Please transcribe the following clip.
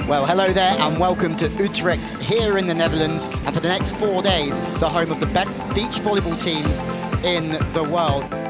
Well, hello there and welcome to Utrecht here in the Netherlands, and for the next 4 days, the home of the best beach volleyball teams in the world.